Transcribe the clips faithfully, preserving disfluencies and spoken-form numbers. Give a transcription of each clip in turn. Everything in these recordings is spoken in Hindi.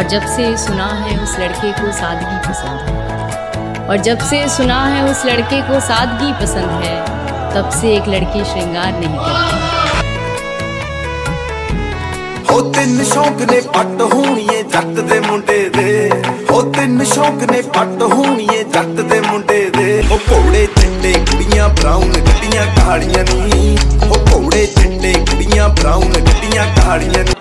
और जब से सुना है उस लड़के को सादगी पसंद है, और जब से सुना है उस लड़के को सादगी पसंद है, तब से एक लड़की श्रृंगार नहीं करती। हो तिन शौक ने पट होणीए जट दे मुंडे दे, हो तिन शौक ने पट होणीए जट दे मुंडे दे। हो घोड़े चिट्टे कुड़ियां ब्राउन गड्डियां कहाड़ियां नी, हो घोड़े चिट्टे कुड़ियां ब्राउन गड्डियां कहाड़ियां नी।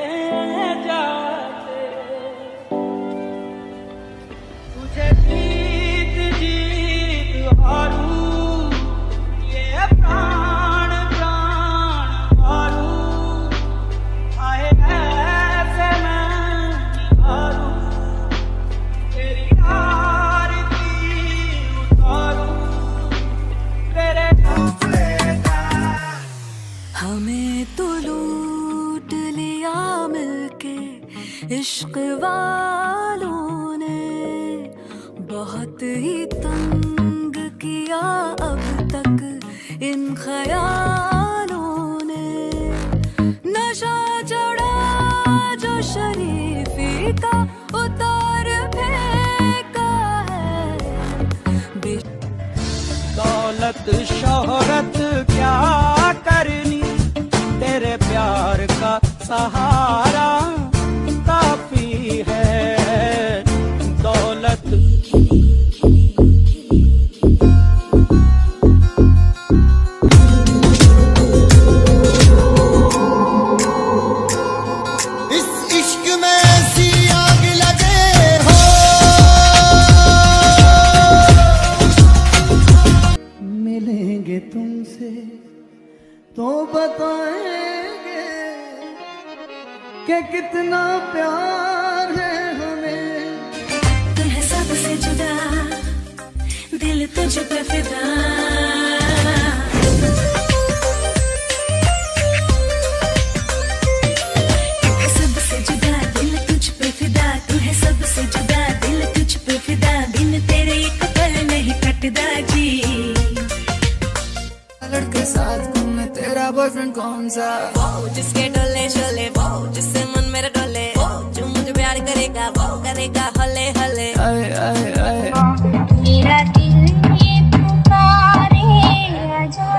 हमें तो लूट लिया मिलके इश्क वालों ने, बहुत ही तंग किया अब तक इन ख्यालों ने। नशा चढ़ा जो शरीफी का उतार फेंका है। दौलत शोहरत क्या करनी, तेरे प्यार का सहारा काफी है। दौलत इस इश्क में ऐसी आग लगे हो, मिलेंगे तुमसे तो बताएंगे कि कितना प्यार है हमें। तुम्हें सबसे जुदा दिल तुझ पे फिदा, तुम्हें सबसे जुदा दिल तुझ पे फिदा, तुम्हें सबसे जुदा दिल तुझ पे फिदा। बिन तेरे एक पल नहीं कटदा जी। लड़के साथ घूमे तेरा बॉयफ्रेंड कौन सा, वो जिसके डोले शोले, वो जिससे मन मेरा डोले, वो जो मुझे प्यार करेगा वो करेगा हले हले। आए आए आए मेरा दिल ये पुकारे आजा,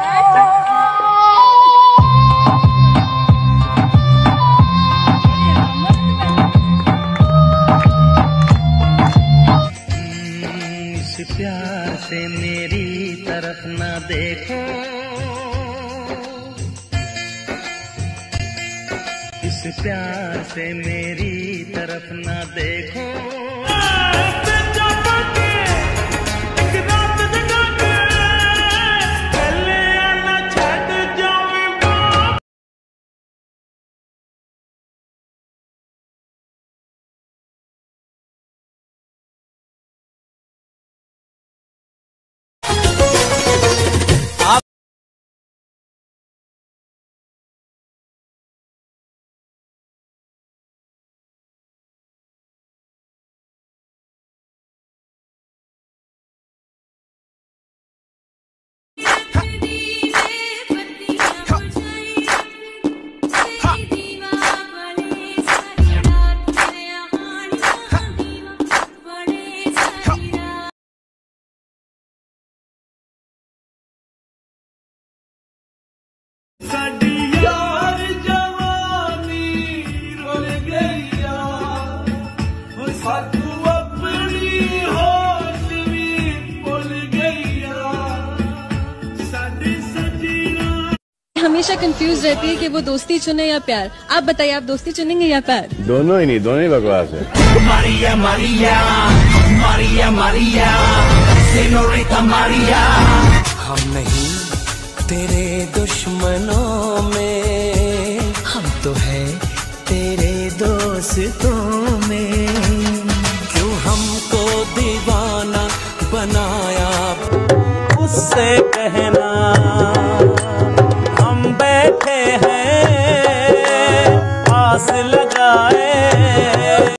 इस प्यार से मेरी तरफ ना देखो, इस प्यार से मेरी तरफ ना देखो। हमेशा कंफ्यूज रहती है कि वो दोस्ती चुने या प्यार। आप बताइए, आप दोस्ती चुनेंगे या प्यार? दोनों ही नहीं, दोनों ही बकवास है। Maria Maria Maria Maria senorita Maria. हम नहीं तेरे दुश्मनों में, हम तो है तेरे दोस्तों में। क्यों हमको दीवाना बनाया, उससे कहना हम बैठे हैं आस लगा।